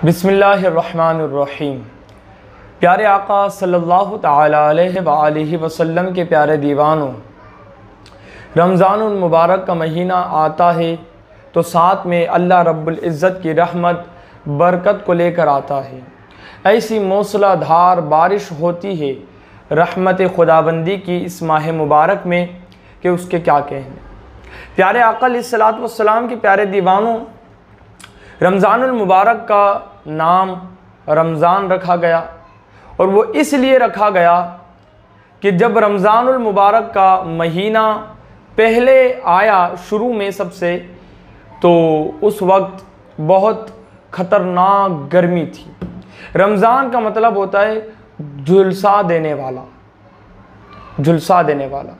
बिस्मिल्लाहिर्रहमानिर्रहीम। प्यारे आका सल्लल्लाहु तआला अलैहि वसल्लम के प्यारे दीवानों, रमज़ानुल मुबारक का महीना आता है तो साथ में अल्लाह रब्बुल इज़्ज़त की रहमत बरकत को लेकर आता है। ऐसी मूसलाधार बारिश होती है रहमत खुदाबंदी की इस माह मुबारक में कि उसके क्या कहने। प्यारे आका अलैहिस्सलातु वस्सलाम के प्यारे दीवानों, रमज़ानुल मुबारक का नाम रमज़ान रखा गया और वो इसलिए रखा गया कि जब रमज़ानुल मुबारक का महीना पहले आया शुरू में सबसे, तो उस वक्त बहुत ख़तरनाक गर्मी थी। रमज़ान का मतलब होता है झुलसा देने वाला, झुलसा देने वाला।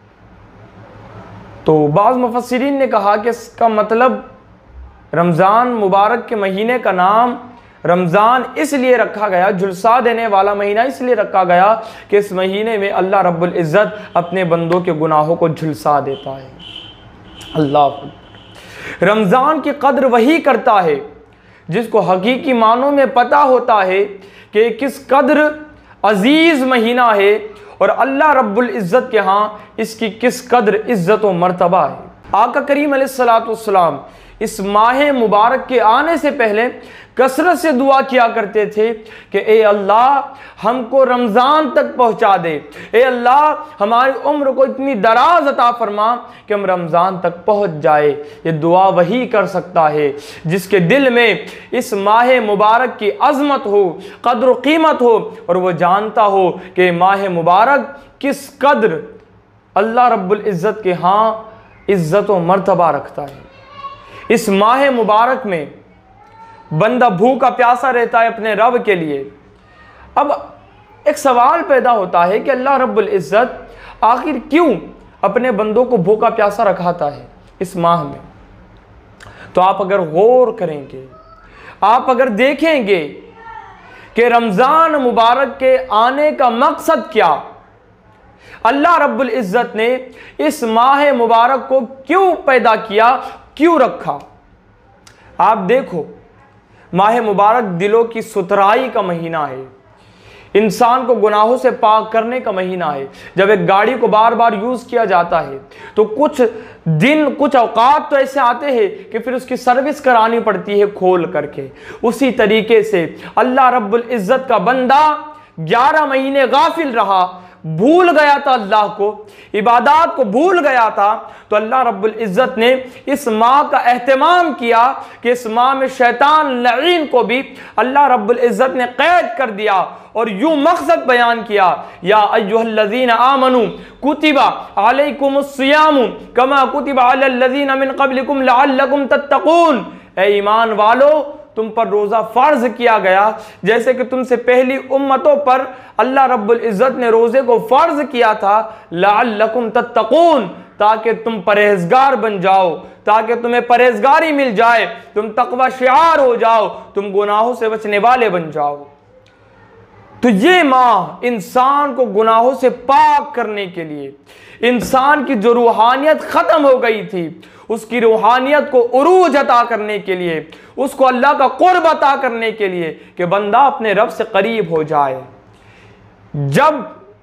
तो बाज़ मुफस्सिरीन ने कहा कि इसका मतलब रमज़ान मुबारक के महीने का नाम रमज़ान इसलिए रखा गया, झुलसा देने वाला महीना इसलिए रखा गया कि इस महीने में अल्लाह रब्बुल इज़्ज़त अपने बंदों के गुनाहों को झुलसा देता है। अल्लाह। रमज़ान की कद्र वही करता है जिसको हकीकी मानों में पता होता है कि किस कद्र अजीज़ महीना है और अल्लाह रब्बुल इज़्ज़त के यहाँ इसकी किस कद्र इज़्ज़त व मर्तबा है। आका करीम अलैहिस्सलातु वस्सलाम इस माह मुबारक के आने से पहले कसरत से दुआ किया करते थे कि ए अल्लाह हमको रमज़ान तक पहुँचा दे, ए अल्लाह हमारी उम्र को इतनी दराज अता फरमा कि हम रमज़ान तक पहुँच जाए। ये दुआ वही कर सकता है जिसके दिल में इस माह मुबारक की अज़मत हो, कद्र क़ीमत हो और वो जानता हो कि माह मुबारक किस कद्र अल्लाह रब्बुल इज़्ज़त के यहाँ इज़्ज़त व मर्तबा रखता है। इस माह मुबारक में बंदा भूखा प्यासा रहता है अपने रब के लिए। अब एक सवाल पैदा होता है कि अल्लाह रब्बुल इज़्ज़त आखिर क्यों अपने बंदों को भूखा प्यासा रखाता है इस माह में। तो आप अगर गौर करेंगे, आप अगर देखेंगे कि रमज़ान मुबारक के आने का मकसद क्या, अल्लाह रब्बुल इज़्ज़त ने इस माह मुबारक को क्यों पैदा किया, क्यों रखा। आप देखो, माह मुबारक दिलों की सुथराई का महीना है, इंसान को गुनाहों से पाक करने का महीना है। जब एक गाड़ी को बार बार यूज़ किया जाता है तो कुछ दिन, कुछ औकात तो ऐसे आते हैं कि फिर उसकी सर्विस करानी पड़ती है खोल करके। उसी तरीके से अल्लाह रब्बुल इज़्ज़त का बंदा 11 महीने गाफिल रहा, भूल गया था अल्लाह को, इबादत को भूल गया था। तो अल्लाह रब्बुल इज़्ज़त ने इस माह का एहतमाम किया कि इस माह में शैतान लईन को भी अल्लाह रब्बुल इज़्ज़त ने कैद कर दिया और यूं मकसद बयान किया, या अय्युहल्लज़ीना आमनू कुतिबा अलैकुमुस्सियामु कमा कुतिबा अलल्लज़ीना मिन क़ब्लिकुम लअल्लकुम तत्तक़ून। ए ईमान वालो, तुम पर रोज़ा फ़र्ज किया गया जैसे कि तुमसे पहली उम्मतों पर अल्लाह रब्बुल इज़्ज़त ने रोज़े को फ़र्ज किया था, लअल्लकुम तत्तक़ून, ताकि तुम परहेज़गार बन जाओ, ताकि तुम्हें परहेज़गारी मिल जाए, तुम तक़वा शिआर हो जाओ, तुम गुनाहों से बचने वाले बन जाओ। तो ये माह इंसान को गुनाहों से पाक करने के लिए, इंसान की जो रूहानियत ख़त्म हो गई थी उसकी रूहानियत को उरूज अता करने के लिए, उसको अल्लाह का क़ुर्ब अता करने के लिए कि बंदा अपने रब से करीब हो जाए। जब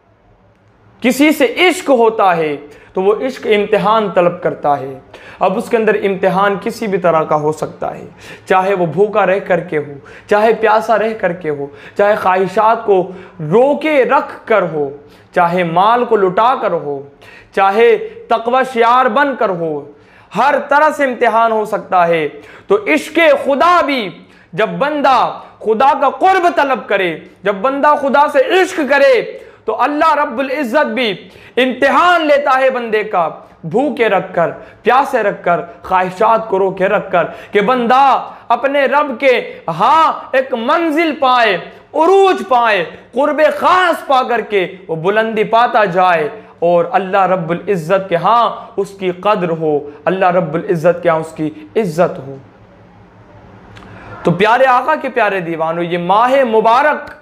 किसी से इश्क होता है तो वो इश्क इम्तिहान तलब करता है। अब उसके अंदर इम्तिहान किसी भी तरह का हो सकता है, चाहे वो भूखा रह करके हो, चाहे प्यासा रह करके हो, चाहे ख्वाहिशात को रोके रख कर हो, चाहे माल को लुटा कर हो, चाहे तक़वा शिआर बन कर हो, हर तरह से इम्तिहान हो सकता है। तो इश्क़े खुदा भी, जब बंदा खुदा का क़ुर्ब तलब करे, जब बंदा खुदा से इश्क करे, तो अल्लाह रब्बुल इज़्ज़त भी इम्तिहान लेता है बंदे का, भूखे रखकर, प्यासे रखकर, ख्वाहिशात को रोके रखकर, कि बंदा अपने रब के हाँ एक मंजिल पाए, उरूज पाए, क़ुर्बे ख़ास पा करके वो बुलंदी पाता जाए और अल्लाह रब्बुल इज़्ज़त के हाँ उसकी कद्र हो, अल्लाह रब्बुल इज़्ज़त के यहाँ उसकी इज़्ज़त हो। तो प्यारे आका के प्यारे दीवानों, ये माह मुबारक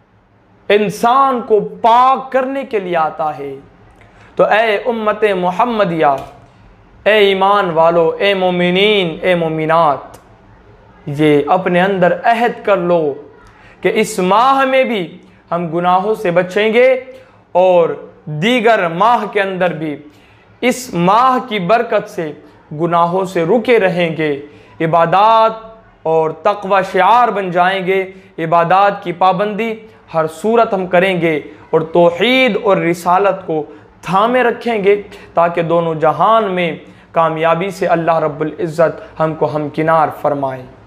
इंसान को पाक करने के लिए आता है। तो ए उम्मत मोहम्मदिया, ए ईमान वालो, ए मोमिनीन, ए मोमिनात, ये अपने अंदर अहद कर लो कि इस माह में भी हम गुनाहों से बचेंगे और दीगर माह के अंदर भी इस माह की बरकत से गुनाहों से रुके रहेंगे, इबादात और तक़वा शिआर बन जाएंगे, इबादात की पाबंदी हर सूरत हम करेंगे और तौहीद और रिसालत को थामे रखेंगे, ताकि दोनों जहान में कामयाबी से अल्लाह रब्बुल इज़्ज़त हमको हमकिनार फरमाए।